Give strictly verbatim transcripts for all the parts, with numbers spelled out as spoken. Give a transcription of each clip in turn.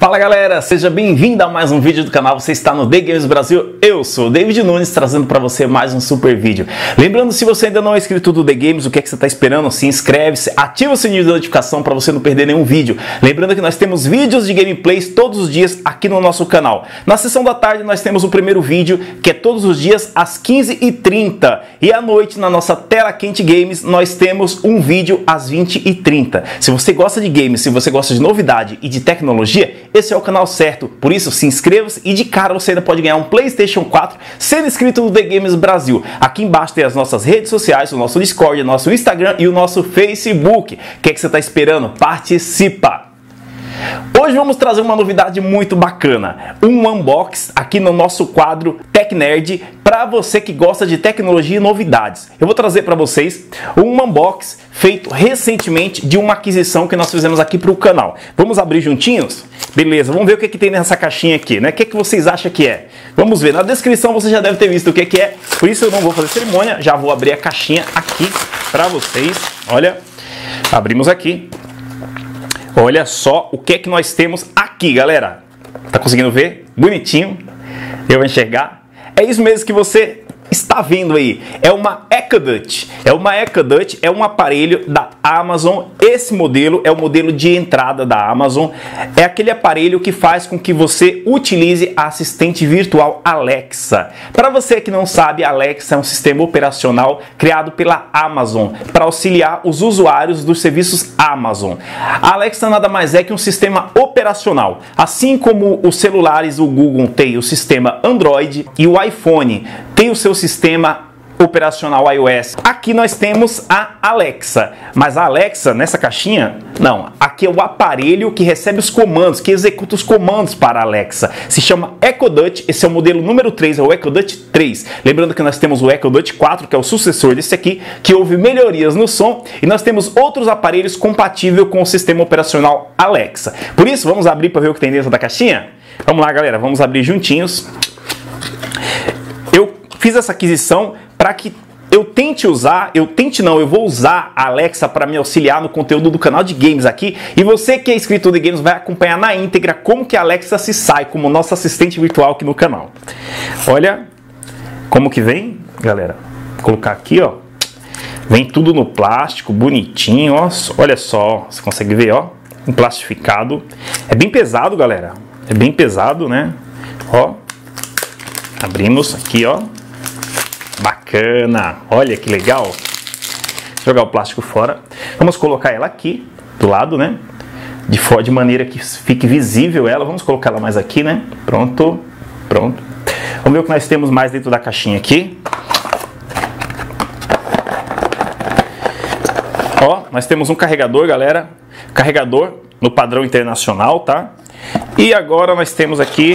Fala galera, seja bem-vindo a mais um vídeo do canal. Você está no The Games Brasil, eu sou o David Nunes, trazendo para você mais um super vídeo. Lembrando, se você ainda não é inscrito do The Games, o que é que você está esperando? Se inscreve-se, ativa o sininho de notificação para você não perder nenhum vídeo. Lembrando que nós temos vídeos de gameplays todos os dias aqui no nosso canal. Na sessão da tarde nós temos o primeiro vídeo, que é todos os dias às quinze e trinta. E à noite, na nossa Tela Quente Games, nós temos um vídeo às vinte e trinta. Se você gosta de games, se você gosta de novidade e de tecnologia, esse é o canal certo. Por isso, se inscreva-se e de cara você ainda pode ganhar um PlayStation quatro sendo inscrito no The Games Brasil. Aqui embaixo tem as nossas redes sociais, o nosso Discord, o nosso Instagram e o nosso Facebook. O que é que você está esperando? Participa! Hoje vamos trazer uma novidade muito bacana, um unboxing aqui no nosso quadro Tech Nerd para você que gosta de tecnologia e novidades. Eu vou trazer para vocês um unboxing feito recentemente de uma aquisição que nós fizemos aqui para o canal. Vamos abrir juntinhos? Beleza, vamos ver o que, que tem nessa caixinha aqui, né? O que, que vocês acham que é? Vamos ver, na descrição você já deve ter visto o que, que é, por isso eu não vou fazer cerimônia, já vou abrir a caixinha aqui para vocês. Olha, abrimos aqui. Olha só o que é que nós temos aqui, galera. Tá conseguindo ver? Bonitinho. Eu vou enxergar. É isso mesmo que você está vendo aí. É uma Echo Dot. É uma Echo Dot, é um aparelho da Amazon. Esse modelo é o modelo de entrada da Amazon. É aquele aparelho que faz com que você utilize a assistente virtual Alexa. Para você que não sabe, a Alexa é um sistema operacional criado pela Amazon para auxiliar os usuários dos serviços Amazon. A Alexa nada mais é que um sistema operacional. Assim como os celulares, o Google tem o sistema Android e o iPhone tem o seu sistema operacional iOS. Aqui nós temos a Alexa, mas a Alexa nessa caixinha, não, aqui é o aparelho que recebe os comandos, que executa os comandos para a Alexa. Se chama Echo Dot, esse é o modelo número três, é o Echo Dot três. Lembrando que nós temos o Echo Dot quatro, que é o sucessor desse aqui, que houve melhorias no som, e nós temos outros aparelhos compatíveis com o sistema operacional Alexa. Por isso, vamos abrir para ver o que tem dentro da caixinha? Vamos lá, galera, vamos abrir juntinhos. Eu fiz essa aquisição para que eu tente usar, eu tente não, eu vou usar a Alexa para me auxiliar no conteúdo do canal de games aqui. E você que é inscrito no The Games vai acompanhar na íntegra como que a Alexa se sai como nossa assistente virtual aqui no canal. Olha como que vem, galera. Vou colocar aqui, ó. Vem tudo no plástico, bonitinho, ó. Olha só, você consegue ver, ó. Um plastificado. É bem pesado, galera. É bem pesado, né? Ó. Abrimos aqui, ó. Bacana, olha que legal. Vou jogar o plástico fora. Vamos colocar ela aqui do lado, né? De, for, de maneira que fique visível ela. Vamos colocar ela mais aqui, né? Pronto, pronto. Vamos ver o que nós temos mais dentro da caixinha aqui. Ó, nós temos um carregador, galera. Carregador no padrão internacional, tá? E agora nós temos aqui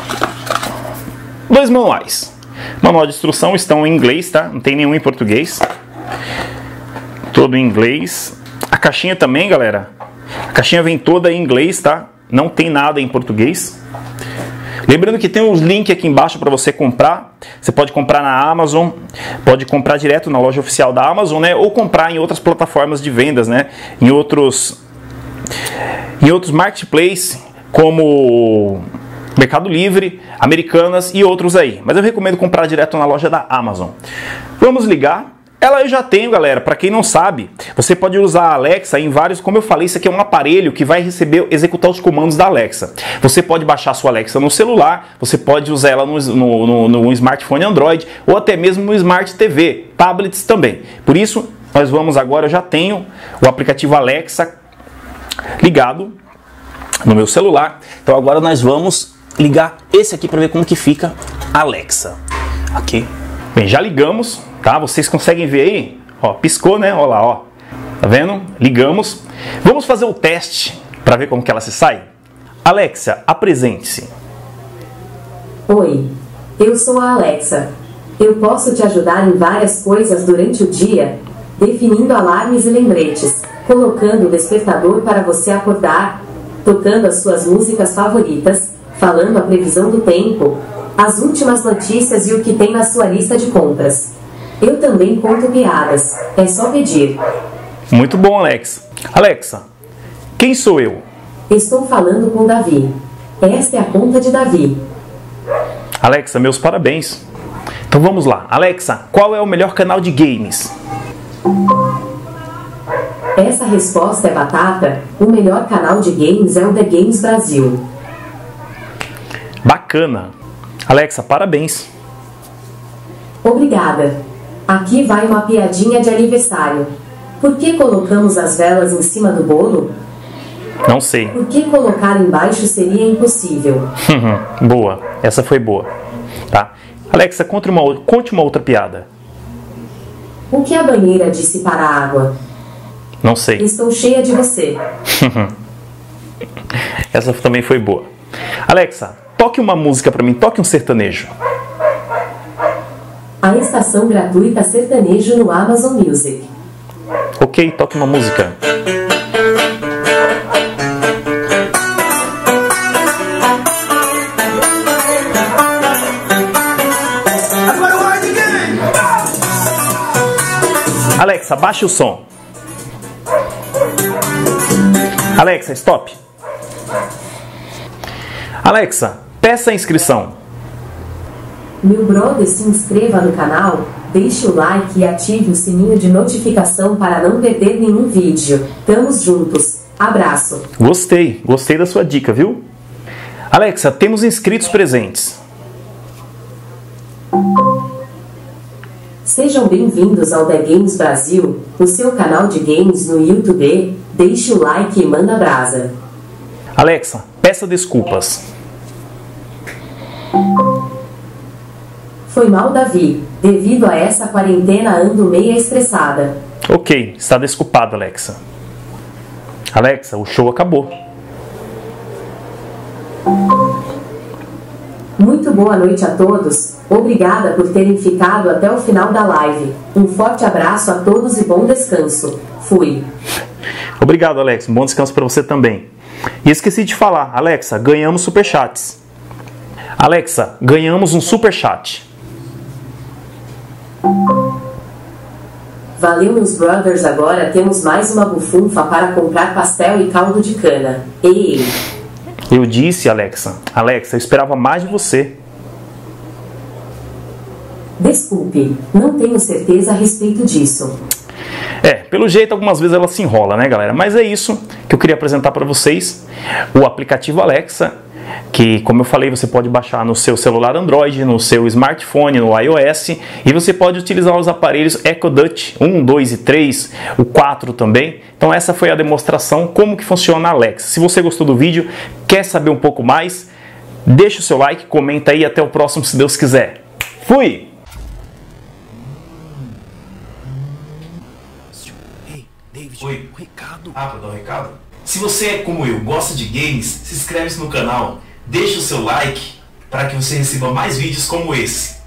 dois manuais. Manual de instrução estão em inglês, tá? Não tem nenhum em português. Todo em inglês. A caixinha também, galera. A caixinha vem toda em inglês, tá? Não tem nada em português. Lembrando que tem uns links aqui embaixo para você comprar. Você pode comprar na Amazon, pode comprar direto na loja oficial da Amazon, né? Ou comprar em outras plataformas de vendas, né? Em outros, em outros marketplaces, como Mercado Livre, Americanas e outros aí. Mas eu recomendo comprar direto na loja da Amazon. Vamos ligar. Ela eu já tenho, galera. Para quem não sabe, você pode usar a Alexa em vários... Como eu falei, isso aqui é um aparelho que vai receber, executar os comandos da Alexa. Você pode baixar a sua Alexa no celular, você pode usar ela no, no, no, no smartphone Android ou até mesmo no Smart T V, tablets também. Por isso, nós vamos agora, eu já tenho o aplicativo Alexa ligado no meu celular. Então agora nós vamos ligar esse aqui para ver como que fica a Alexa. Aqui. Bem, já ligamos, tá? Vocês conseguem ver aí? Ó, piscou, né? Olha lá, ó. Tá vendo? Ligamos. Vamos fazer o teste para ver como que ela se sai. Alexa, apresente-se. Oi, eu sou a Alexa. Eu posso te ajudar em várias coisas durante o dia, definindo alarmes e lembretes, colocando o despertador para você acordar, tocando as suas músicas favoritas, falando a previsão do tempo, as últimas notícias e o que tem na sua lista de compras. Eu também conto piadas, é só pedir. Muito bom, Alex. Alexa, quem sou eu? Estou falando com Davi. Esta é a conta de Davi. Alexa, meus parabéns. Então vamos lá. Alexa, qual é o melhor canal de games? Essa resposta é batata. O melhor canal de games é o The Games Brasil. Bacana. Alexa, parabéns. Obrigada. Aqui vai uma piadinha de aniversário. Por que colocamos as velas em cima do bolo? Não sei. Por que colocar embaixo seria impossível? Boa. Essa foi boa. Tá. Alexa, conte uma, conte uma outra piada. O que a banheira disse para a água? Não sei. Estou cheia de você. Essa também foi boa. Alexa, toque uma música pra mim. Toque um sertanejo. A estação gratuita sertanejo no Amazon Music. Ok, toque uma música. Alexa, baixe o som. Alexa, stop. Alexa, peça a inscrição. Meu brother, se inscreva no canal, deixe o like e ative o sininho de notificação para não perder nenhum vídeo. Tamo juntos. Abraço. Gostei, gostei da sua dica, viu? Alexa, temos inscritos presentes. Sejam bem-vindos ao The Games Brasil, o seu canal de games no YouTube. Deixe o like e manda brasa. Alexa, peça desculpas. Foi mal, Davi. Devido a essa quarentena ando meia estressada. Ok, está desculpado, Alexa. Alexa, o show acabou. Muito boa noite a todos. Obrigada por terem ficado até o final da live. Um forte abraço a todos e bom descanso. Fui. Obrigado, Alexa. Um bom descanso para você também. E esqueci de falar, Alexa, ganhamos superchats. Alexa, ganhamos um superchat. Valeu, meus brothers. Agora temos mais uma bufunfa para comprar pastel e caldo de cana. Ei! Eu disse, Alexa. Alexa, eu esperava mais de você. Desculpe, não tenho certeza a respeito disso. É, pelo jeito algumas vezes ela se enrola, né, galera? Mas é isso que eu queria apresentar para vocês. O aplicativo Alexa, que, como eu falei, você pode baixar no seu celular Android, no seu smartphone, no iOS, e você pode utilizar os aparelhos Echo Dot um, dois e três, o quatro também. Então essa foi a demonstração como que funciona a Alexa. Se você gostou do vídeo, quer saber um pouco mais, deixa o seu like, comenta aí, até o próximo, se Deus quiser. Fui! Oi, recado. Ah, para dar um recado? Se você é como eu, gosta de games, se inscreve no canal, deixa o seu like para que você receba mais vídeos como esse.